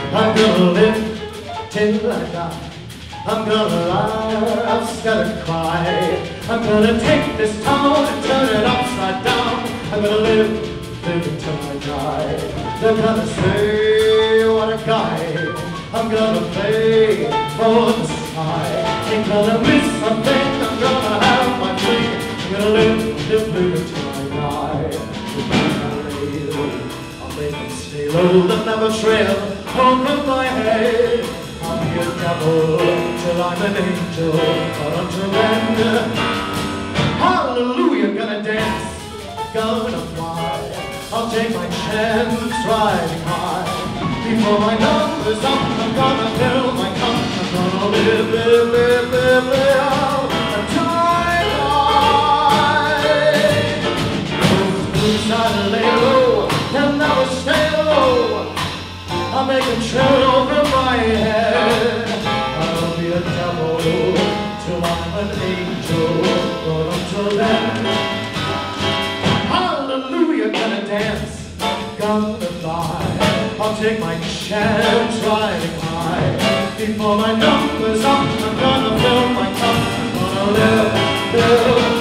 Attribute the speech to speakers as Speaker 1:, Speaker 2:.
Speaker 1: I'm gonna live till I die. I'm gonna laugh instead of cry. I'm gonna take this town and turn it upside down. I'm gonna live till I die. They're gonna say what a guy. I'm gonna play for the sky. Ain't gonna miss a thing. I'm gonna have my fling. I'm gonna live till I die. I'll make them stay low, they'll never trail over my head. I'll be a devil till I'm an angel, but until then, hallelujah, gonna dance, gonna fly. I'll take my chance riding high. Before my number's up, I'm gonna fill my cup. I'm gonna live, live, live, live, live until I die. Those blues I lay low, they'll never stay low. I'll make a trail over my head. I'll be a devil till I'm an angel, but until then, hallelujah, gonna dance, gonna fly. I'll take my chance riding high. Before my number's up, I'm gonna fill my cup. I'm gonna live, live.